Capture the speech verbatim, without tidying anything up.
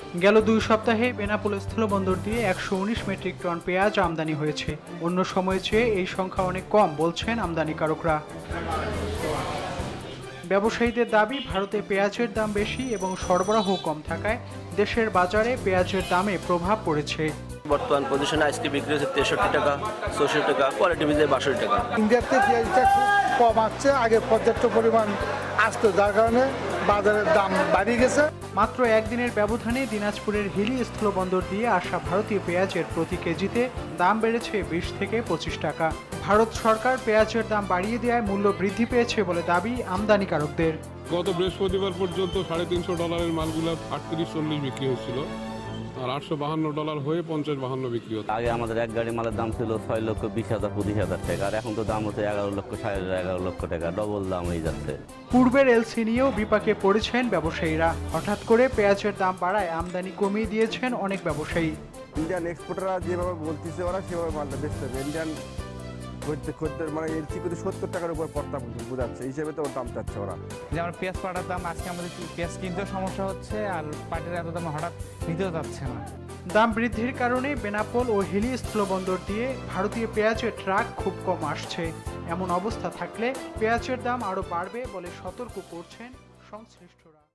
গেল দুই সপ্তাহে বেনাপোল স্থলবন্দর দিয়ে একশো উনিশ মেট্রিক টন পেঁয়াজ আমদানি হয়েছে। অন্য সময়ের চেয়ে এই সংখ্যা অনেক কম বলছেন আমদানিকারকরা। ব্যবসায়ীদের দাবি, ভারতে পেঁয়াজের দাম বেশি এবং সরবরাহ কম থাকায় দেশের বাজারে পেঁয়াজের দামে প্রভাব পড়েছে। বর্তমান পজিশনে আজকে বিক্রি হচ্ছে তেষট্টি টাকা, চৌষট্টি টাকা, কোয়ালিটি ভিজে বাষট্টি টাকা। ইন্ডিয়াতে পেঁয়াজটা খুব কম আসছে, আগে পর্যাপ্ত পরিমাণ আসতো, যার কারণে বাজারের দাম বাড়িয়ে গেছে। মাত্র একদিনের ব্যবধানে দিনাজপুরের হিলি স্থলবন্দর দিয়ে আসা ভারতীয় পেঁয়াজের প্রতি কেজিতে দাম বেড়েছে বিশ থেকে পঁচিশ টাকা। ভারত সরকার পেঁয়াজের দাম বাড়িয়ে দেওয়ায় মূল্য বৃদ্ধি পেয়েছে বলে দাবি আমদানিকারকদের। গত বৃহস্পতিবার পর্যন্ত সাড়ে তিনশো ডলারের মালগুলো আটত্রিশ চল্লিশ বিক্রি হয়েছিল, আর আটশো বাহান্ন ডলার হয়ে পঞ্চাশ বাহান্ন বিক্রি হতো। আগে আমাদের এক গাড়ি মালের দাম ছিল ছয় লক্ষ বিশ হাজার পঁচিশ হাজার টাকা, আর এখন তো দাম হচ্ছে এগারো লক্ষ সাড়ে এগারো লক্ষ টাকা, ডবল দাম হয়ে যাচ্ছে। পূর্বের এলসি নিয়েও বিপাকে পড়েছেন ব্যবসায়ীরা। হঠাৎ করে পেঁয়াজের দাম বাড়ায় আমদানি কমিয়ে দিয়েছেন অনেক ব্যবসায়ী। ইন্ডিয়ান এক্সপোর্টাররা যেভাবে বলতেছে ওরা সেভাবে মালটা বেচতে হবে। ইন্ডিয়ান খদ্দের মানে এলসি কিন্তু সত্তর টাকার উপর পড়তা বোঝাচ্ছে, হিসেবে তো ওর দাম চাচ্ছে ওরা। যেমন পেঁয়াজ পাটার দাম আজকে আমাদের পেঁয়াজ কিনতেও সমস্যা হচ্ছে, আর পাটের এত দাম হঠাৎ নিতেও যাচ্ছে না। দাম বৃদ্ধির কারণে বেনাপোল ও হিলি স্থলবন্দর দিয়ে ভারতীয় পেঁয়াজের ট্রাক খুব কম আসছে। এমন অবস্থা থাকলে পেঁয়াজের দাম আরও বাড়বে বলে সতর্ক করছেন সংশ্লিষ্টরা।